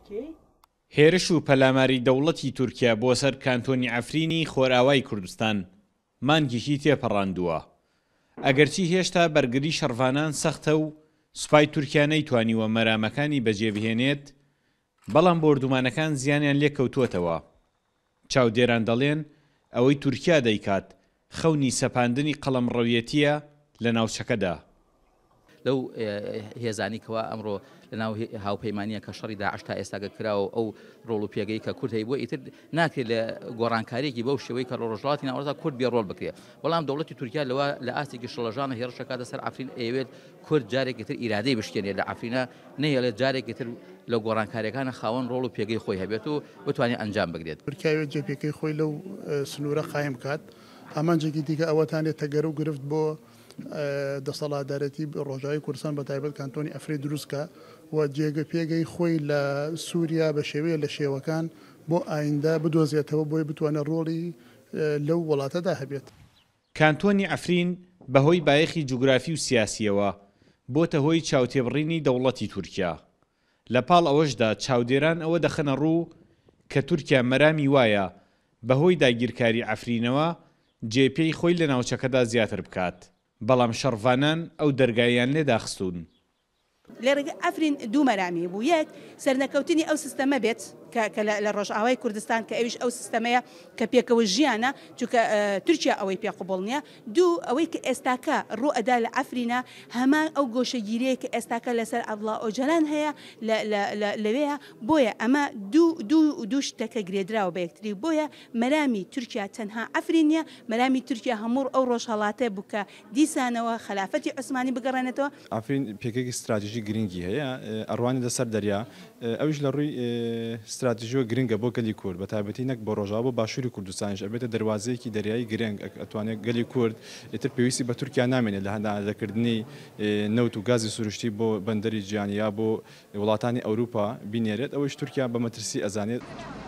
هێرش و پەلاماری دەوڵەتی تورکیا بۆ سەر کانتۆنی عەفرینی خۆراوای کوردستان مانگێکی تێپەڕاندووە. ئەگەرچی هێشتا بەرگری شەڕڤانان سەختە و سوپای تورکیا نەیتوانیوە مەرامەکانی بەجێبهێنێت، بەڵام بۆردومانەکان زیانیان لێکەوتووەتەوە. چاودێران دەڵێن ئەوەی تورکیا دەیکات خەونی سەپاندنی قەڵەمڕەویەتیە لە ناوچەکەدا. لەو هێزانیکەوە ئەمڕۆ لەناو هاوپەیمانیە کە شەڕی داعش تا ئێستاگە کراوە ئەو ڕۆڵ و پێگەی کە کورد هەیە بۆ ئیتر ناکرێت لە گۆڕانکاریێکی بەو شێوەی کە ڕۆژهەڵاتی ناوەڕاستدا کورد بێ ڕۆڵ بکرێت. بەڵام دەوڵەتی تورکیا لەوە لە ئاستێکی شەڵەژانە هێرشە کاتە سەر عەفرین ئەیەوێت کورد جارێکی تر ئیرادەی بشکێنێت لە عەفرینە، نەهێڵێت جارێکی تر لە گۆڕانکاریەکانە خاوەن ڕۆڵ و پێگەی خۆی هەبێت و بتوانێت ئەنجام بگرێت. تورکیاوێت جێپێکەی خۆی لەو سنوورە قایم کات، ئامانجێکی دیکە ئەوەتانێت تەگەر و گرفت بۆ دەسەڵاتدارەتی ڕۆژاوی کوردستان بە تایبەت کانتۆنی ئەفرین دروستکە و جێگە پێگەی خۆی لە سووریا بە شێوەیە لە شێوەکان بۆ ئایندا بدۆزێتەوە بۆی بتوانێت ڕۆڵی لەو وڵاتەدا هەبێت. کانتۆنی ئەفرین بەهۆی بایەخی جوگرافی و سیاسیەوە بۆتە هۆی چاوتێبڕینی دەوڵەتی تورکیا. لە پاڵ ئەوەشدا چاودێران ئەوە دەخەنە ڕوو کە تورکیا مەرامی وایە بەهۆی داگیرکاری ئەفرینەوە جێپێی خۆی لە ناوچەکەدا زیاتر بکات، بەڵام شەڕڤانان ئەو دەرگایان لێداخستون. لە ڕێگە ئەفرین دوو مەرامی بوو. یەک سەرنەکەوتنی ئەو سیستەمە بێت کە لە ڕۆژئاوای کوردستان کە ئەویش ئەو سیستەمەیە کە پێکەوە ژیانە، چونکە تورکیا ئەوەی پێقوبڵ نییە. دوو ئەوەی کە ئێستاکە ڕوو ئەدا لە ئەفرینە هەمان ئەو گۆشەگیریەیە کە ئێستاکە لەسەر ئەڤڵا ئۆجەلان هەیە لەوەیە. بۆیە ئەمە دوو شتەکە گرێدراوە بە یەکتری. بۆیە مەرامی تورکیا تەنها ئەفرین نیە، مەرامی تورکیا هەموو ئەو ڕۆژهەڵاتەیە بوو کە دیسانەوە خلافەتی عوسمانی بگەڕێنێتەوە. ئەفرین پێکێکی استراتیژی گرنگی هەیە، ئەڕوانی لەسەر دەریا، ئەویش لە ڕووی استراتیژیۆ گرنگە بۆ گەلی کورد، بە تایبەتی نەک بۆ ڕۆژاوە بۆ باشووری کوردستانیش ئەبێتە دەواازەیەکی دەریایی گرنگ ئەتوانێت گەلی کورد ئیتر پێویستی بە تورکیا نامێنێت لە هەنداکردنی نەوت و گازی سروشتی بۆ بەندەری گیانیا بۆ وڵاتانی ئەوروپا بینێرێت. ئەوەش تورکیا بە مەترسی ئەزانێت.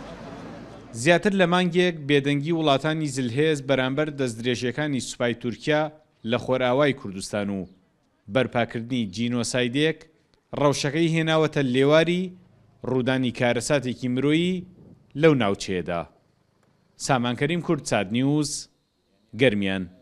زیاتر لە مانگێک بێدەنگی وڵاتانی زلهێز بەرامبەر دەستدرێژیەکانی سوپای تورکیا لە خۆراوای کوردستان و بەرپاکردنی جینۆسایدێک ڕەوشەکەی هێناوەتە لێواری ڕوودانی کارەساتێکی مرۆیی لەو ناوچەیەدا. سامانکەریم کورد، چاد نیوز، گەرمیان.